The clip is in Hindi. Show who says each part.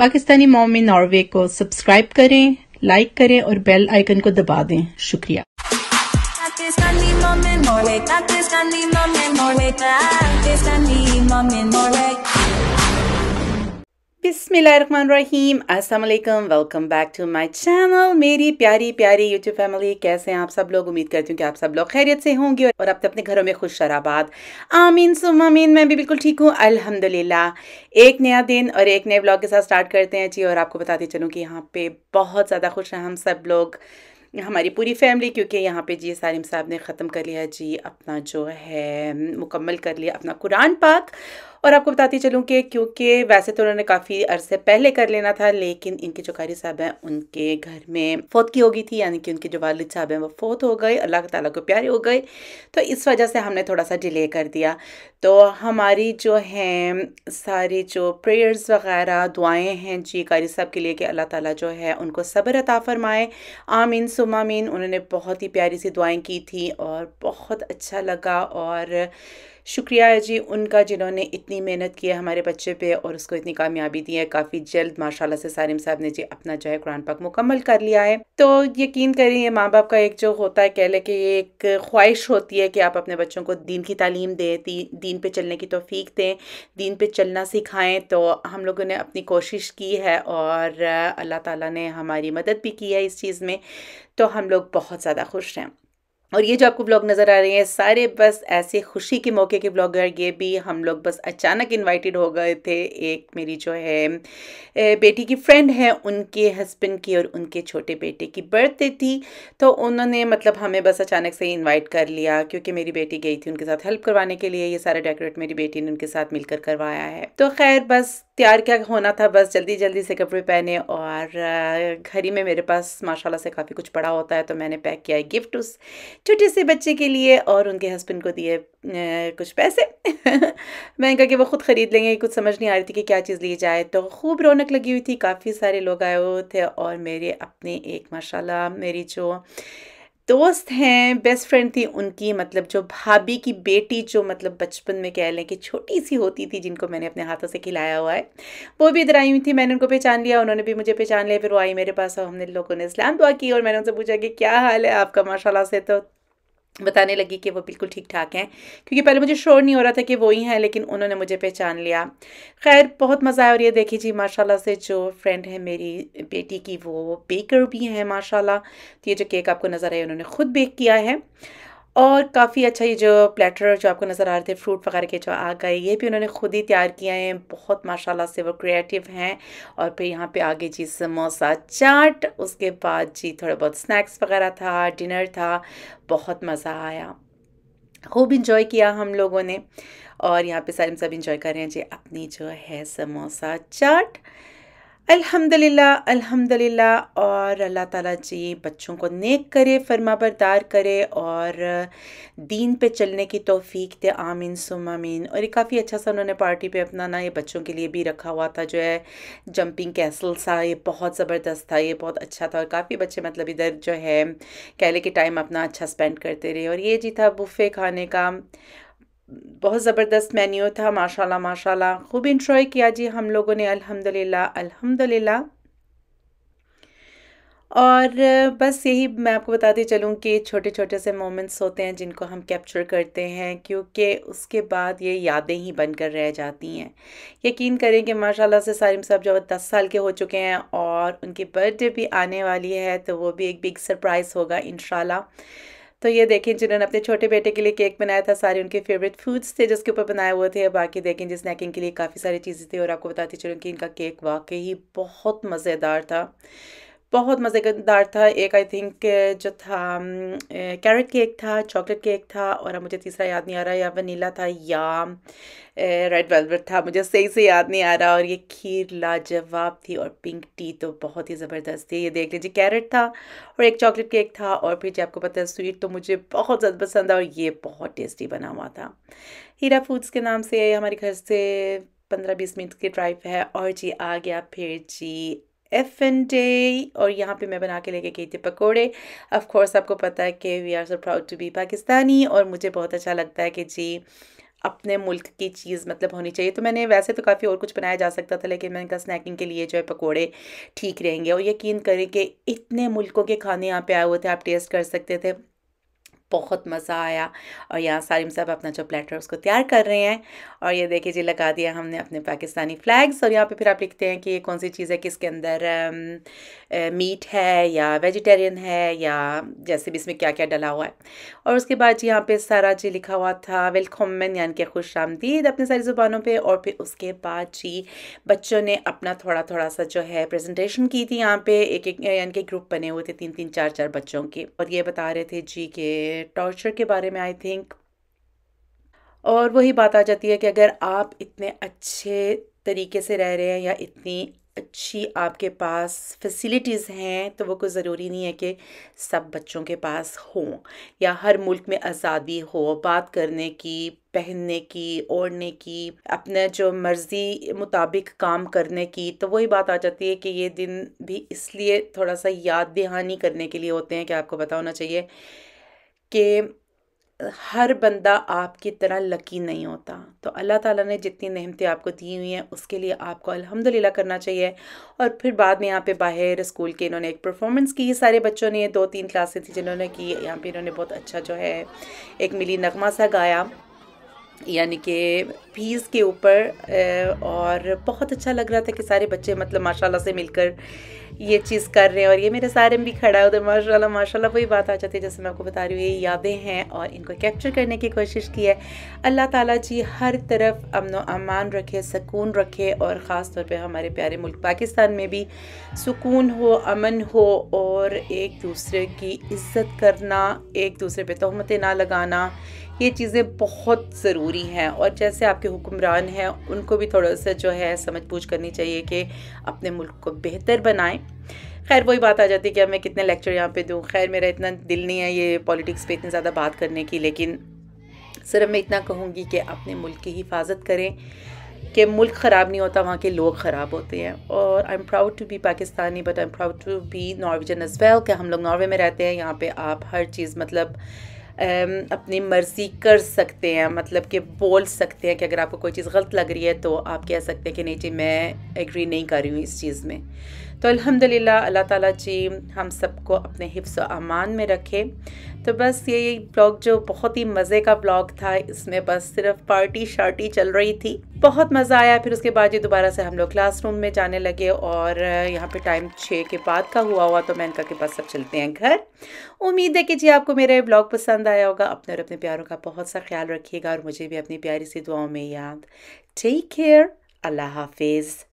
Speaker 1: पाकिस्तानी मॉम इन नॉर्वे को सब्सक्राइब करें, लाइक करें और बेल आइकन को दबा दें। शुक्रिया।
Speaker 2: Pakistani mom in Norway, Pakistani mom in Norway, Pakistani mom in Norway.
Speaker 1: बिस्मिल्लाहिर्रहमानिर्रहीम, अस्सलाम वालेकुम, welcome back to my channel. मेरी प्यारी प्यारी यूट्यूब फैमिली, कैसे हैं आप सब लोग? उम्मीद करती हूँ कि आप सब लोग खैरियत से होंगे और अपने अपने घरों में खुश शराबाद। आमीन सुम्मा आमीन। मैं भी बिल्कुल ठीक हूँ अल्हम्दुलिल्लाह। एक नया दिन और एक नए ब्लॉग के साथ स्टार्ट करते हैं जी। और आपको बताती चलूँ कि यहाँ पे बहुत ज़्यादा खुश हैं हम सब लोग, हमारी पूरी फैमिली, क्योंकि यहाँ पे जी सालिम साहब ने ख़त्म कर लिया जी अपना जो है मुकम्मल कर लिया अपना कुरान पाक। और आपको बताती चलूँ कि क्योंकि वैसे तो उन्होंने काफ़ी अरसे पहले कर लेना था, लेकिन इनके जो कारी साहब हैं उनके घर में फौत की हो गई थी, यानी कि उनके जो वालिद साहब हैं वो फौत हो गए, अल्लाह ताला को प्यारे हो गए। तो इस वजह से हमने थोड़ा सा डिले कर दिया। तो हमारी जो हैं सारी जो प्रेयर्स वगैरह दुआएं हैं जी कारी साहब के लिए कि अल्लाह ताला जो है उनको सब्र अता फरमाए। आमीन सुम्मा आमीन। उन्होंने बहुत ही प्यारी सी दुआएं की थी और बहुत अच्छा लगा। और शुक्रिया है जी उनका, जिन्होंने इतनी मेहनत की है हमारे बच्चे पे और उसको इतनी कामयाबी दी है। काफ़ी जल्द माशाल्लाह से सालिम साहब ने जी अपना जो है कुरान पाक मुकम्मल कर लिया है। तो यकीन करिए माँ बाप का एक जो होता है, कह ले कि ये एक ख्वाहिश होती है कि आप अपने बच्चों को दीन की तालीम दें, दीन पे चलने की तौफीक दें, दीन पे चलना सिखाएं। तो हम लोगों ने अपनी कोशिश की है और अल्लाह ताला ने हमारी मदद भी की है इस चीज़ में। तो हम लोग बहुत ज़्यादा खुश हैं। और ये जो आपको ब्लॉग नज़र आ रहे हैं सारे बस ऐसे खुशी के मौके के ब्लॉग है। ये भी हम लोग बस अचानक इनवाइटेड हो गए थे। एक मेरी जो है बेटी की फ्रेंड है, उनके हस्बैंड की और उनके छोटे बेटे की बर्थडे थी, तो उन्होंने मतलब हमें बस अचानक से इनवाइट कर लिया, क्योंकि मेरी बेटी गई थी उनके साथ हेल्प करवाने के लिए। ये सारा डेकोरेट मेरी बेटी ने उनके साथ मिलकर करवाया है। तो खैर बस तैयार क्या होना था, बस जल्दी जल्दी से कपड़े पहने और घर ही में मेरे पास माशाल्लाह से काफ़ी कुछ पड़ा होता है, तो मैंने पैक किया है गिफ्ट उस छोटे से बच्चे के लिए और उनके हस्बैंड को दिए कुछ पैसे। मैंने कहा कि वो खुद ख़रीद लेंगे, कुछ समझ नहीं आ रही थी कि क्या चीज़ ली जाए। तो खूब रौनक लगी हुई थी, काफ़ी सारे लोग आए हुए थे और मेरे अपने एक माशाल्लाह मेरी जो दोस्त हैं, बेस्ट फ्रेंड थी उनकी, मतलब जो भाभी की बेटी, जो मतलब बचपन में कह लें कि छोटी सी होती थी, जिनको मैंने अपने हाथों से खिलाया हुआ है, वो भी इधर आई हुई थी। मैंने उनको पहचान लिया, उन्होंने भी मुझे पहचान लिया। फिर वो आई मेरे पास और हमने लोगों ने इस्लाम दुआ की और मैंने उनसे पूछा कि क्या हाल है आपका माशाल्लाह से। तो बताने लगी कि वो बिल्कुल ठीक ठाक हैं, क्योंकि पहले मुझे श्योर नहीं हो रहा था कि वो ही हैं, लेकिन उन्होंने मुझे पहचान लिया। खैर बहुत मज़ा आया। और ये देखिए जी माशाल्लाह से जो फ्रेंड है मेरी बेटी की, वो बेकर भी हैं माशाल्लाह। तो ये जो केक आपको नज़र आया उन्होंने ख़ुद बेक किया है और काफ़ी अच्छा। ये जो प्लेटर जो आपको नज़र आ रहे थे फ्रूट वगैरह के जो आ गए, ये भी उन्होंने ख़ुद ही तैयार किया है। बहुत माशाल्लाह से वो क्रिएटिव हैं। और फिर यहाँ पे आगे जी समोसा चाट, उसके बाद जी थोड़ा बहुत स्नैक्स वगैरह था, डिनर था। बहुत मज़ा आया, खूब इंजॉय किया हम लोगों ने। और यहाँ पे सारे सब इंजॉय कर रहे हैं जी अपनी जो है समोसा चाट। अल्हम्दुलिल्लाह अल्हम्दुलिल्लाह। और अल्लाह ताला जी बच्चों को नेक करे, फरमाबरदार करे और दीन पे चलने की तौफीक दे। आमीन सुम्मा आमीन। और ये काफ़ी अच्छा सा उन्होंने पार्टी पे अपना ना ये बच्चों के लिए भी रखा हुआ था, जो है जंपिंग कैसल सा, ये बहुत ज़बरदस्त था, ये बहुत अच्छा था। और काफ़ी बच्चे मतलब इधर जो है कह ले कि टाइम अपना अच्छा स्पेंड करते रहे। और ये जी था बुफ़े खाने का, बहुत ज़बरदस्त मेन्यू था माशाल्लाह माशाल्लाह। खूब इंजॉय किया जी हम लोगों ने अल्हम्दुलिल्लाह अल्हम्दुलिल्लाह। और बस यही मैं आपको बताती चलूँ कि छोटे छोटे से मोमेंट्स होते हैं जिनको हम कैप्चर करते हैं, क्योंकि उसके बाद ये यादें ही बनकर रह जाती हैं। यकीन करें कि माशाल्लाह से सालिम साहब जब 10 साल के हो चुके हैं और उनकी बर्थडे भी आने वाली है, तो वो भी एक बिग सरप्राइज़ होगा इंशाल्लाह। तो ये देखें जिन्होंने अपने छोटे बेटे के लिए केक बनाया था, सारे उनके फेवरेट फूड्स थे जिसके ऊपर बनाए हुए थे। बाकी देखें जी स्नैकिंग के लिए काफ़ी सारी चीज़ें थी। और आपको बताती चलूँ कि इनका केक वाकई ही बहुत मज़ेदार था, बहुत मज़ेदार था। एक आई थिंक जो था कैरेट केक था, चॉकलेट केक था, और अब मुझे तीसरा याद नहीं आ रहा, या वनीला था या रेड वेलवेट था, मुझे सही से याद नहीं आ रहा। और ये खीर लाजवाब थी और पिंक टी तो बहुत ही ज़बरदस्त थी। ये देख लीजिए कैरेट था और एक चॉकलेट केक था। और फिर जो आपको पता है स्वीट तो मुझे बहुत ज़्यादा पसंद है और ये बहुत टेस्टी बना हुआ था। हीरा फूड्स के नाम से हमारे घर से 15-20 मिनट की ड्राइव है। और जी आ गया फिर जी F&J, और यहाँ पे मैं बना के लेके गई थी पकोड़े। ऑफ कोर्स आपको पता है कि we are so proud to be Pakistani, और मुझे बहुत अच्छा लगता है कि जी अपने मुल्क की चीज़ मतलब होनी चाहिए। तो मैंने वैसे तो काफ़ी और कुछ बनाया जा सकता था, लेकिन मैंने कहा स्नैकिंग के लिए जो है पकोड़े ठीक रहेंगे। और यकीन करें कि इतने मुल्कों के खाने यहाँ पे आए हुए थे, आप टेस्ट कर सकते थे, बहुत मज़ा आया। और यहाँ सारिम साहब अपना जो प्लेटर उसको तैयार कर रहे हैं। और ये देखिए जी, लगा दिया हमने अपने पाकिस्तानी फ्लैग्स। और यहाँ पे फिर आप लिखते हैं कि ये कौन सी चीज़ है, किसके अंदर मीट है या वेजिटेरियन है, या जैसे भी इसमें क्या क्या डला हुआ है। और उसके बाद जी यहाँ पे सारा जी लिखा हुआ था वेलकमन, यानी कि खुश आमदीद अपनी सारी ज़ुबानों पे। और फिर उसके बाद जी बच्चों ने अपना थोड़ा थोड़ा सा जो है प्रेजेंटेशन की थी यहाँ पे, एक एक यानी कि ग्रुप बने हुए थे, 3 3 4 4 बच्चों के। और ये बता रहे थे जी के टॉर्चर के बारे में, आई थिंक। और वही बात आ जाती है कि अगर आप इतने अच्छे तरीके से रह रहे हैं या इतनी अच्छी आपके पास फैसिलिटीज़ हैं, तो वो कोई ज़रूरी नहीं है कि सब बच्चों के पास हों, या हर मुल्क में आज़ादी हो बात करने की, पहनने की, ओढ़ने की, अपने जो मर्ज़ी मुताबिक काम करने की। तो वही बात आ जाती है कि ये दिन भी इसलिए थोड़ा सा याद दहानी करने के लिए होते हैं कि आपको पता होना चाहिए कि हर बंदा आपकी तरह लकी नहीं होता। तो अल्लाह ताला ने जितनी नेमतें आपको दी हुई हैं उसके लिए आपको अल्हम्दुलिल्लाह करना चाहिए। और फिर बाद में यहाँ पे बाहर स्कूल के इन्होंने एक परफॉर्मेंस की, सारे बच्चों ने, 2 3 क्लासें थी जिन्होंने की। यहाँ पे इन्होंने बहुत अच्छा जो है एक मिली नगमा सा गाया, यानी कि पीस के ऊपर। और बहुत अच्छा लग रहा था कि सारे बच्चे मतलब माशाल्लाह से मिलकर ये चीज़ कर रहे हैं। और ये मेरे सारे में भी खड़ा है उधर, माशाल्लाह माशाल्लाह। वही बात आ जाती है जैसे मैं आपको बता रही हूँ, ये यादें हैं और इनको कैप्चर करने की कोशिश की है। अल्लाह ताला जी हर तरफ अमन व अमान रखे, सुकून रखे, और ख़ास तौर पे हमारे प्यारे मुल्क पाकिस्तान में भी सुकून हो, अमन हो, और एक दूसरे की इज़्ज़त करना, एक दूसरे पे तोहमतें ना लगाना, ये चीज़ें बहुत ज़रूरी हैं। और जैसे आपके हुक्मरान हैं उनको भी थोड़ा सा जो है समझ बूझ करनी चाहिए कि अपने मुल्क को बेहतर बनाएं। खैर वही बात आ जाती है कि अब मैं कितने लेक्चर यहाँ पे दूँ। खैर मेरा इतना दिल नहीं है ये पॉलिटिक्स पे इतनी ज़्यादा बात करने की, लेकिन सिर्फ मैं इतना कहूँगी कि अपने मुल्क की हिफाजत करें कि मुल्क ख़राब नहीं होता, वहाँ के लोग ख़राब होते हैं। और I am proud to be Pakistani, but I am proud to be Norwegian as well, कि हम लोग नॉर्वे में रहते हैं। यहाँ पे आप हर चीज़ मतलब अपनी मर्ज़ी कर सकते हैं, मतलब कि बोल सकते हैं कि अगर आपको कोई चीज़ गलत लग रही है तो आप कह सकते हैं कि नहीं जी मैं एग्री नहीं कर रही हूँ इस चीज़ में। तो अल्हम्दुलिल्लाह अल्लाह ताला जी हम सबको अपने हिफ्ज़ व अमान में रखे। तो बस ये ब्लॉग जो बहुत ही मज़े का ब्लॉग था, इसमें बस सिर्फ पार्टी शार्टी चल रही थी, बहुत मज़ा आया। फिर उसके बाद ये दोबारा से हम लोग क्लासरूम में जाने लगे, और यहाँ पे टाइम 6 के बाद का हुआ तो मैं इनका के पास सब चलते हैं घर। उम्मीद है कि जी आपको मेरा ये ब्लॉग पसंद आया होगा। अपने और अपने प्यारों का बहुत सा ख्याल रखिएगा, और मुझे भी अपनी प्यारी सी दुआओं में याद। टेक केयर, अल्लाह हाफिज़।